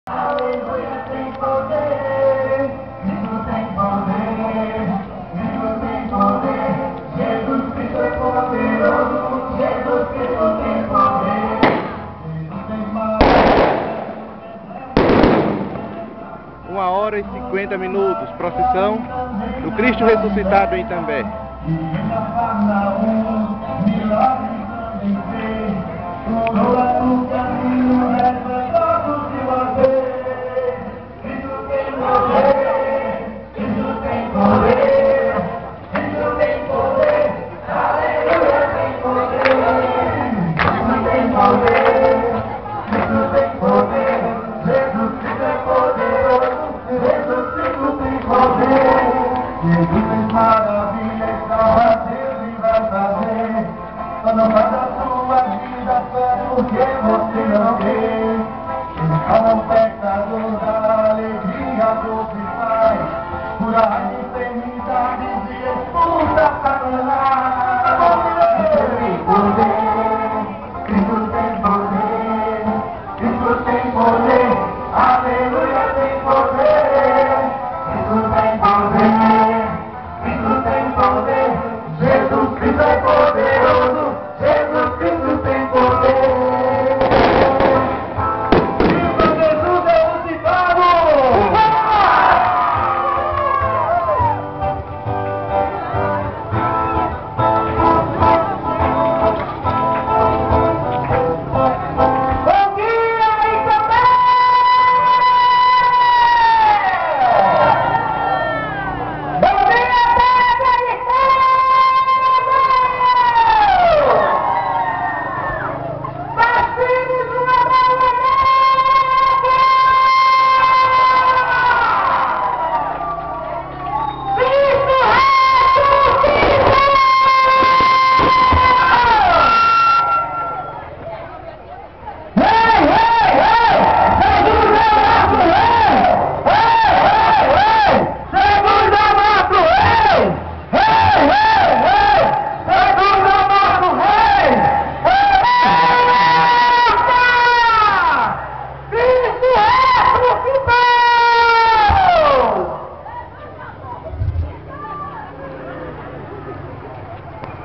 Aleluia tem poder, Cristo tem poder, Cristo tem poder, Jesus Cristo é poderoso, Jesus Cristo tem poder, Jesus tem poder. 1h50, procissão do Cristo ressuscitado em Itambé.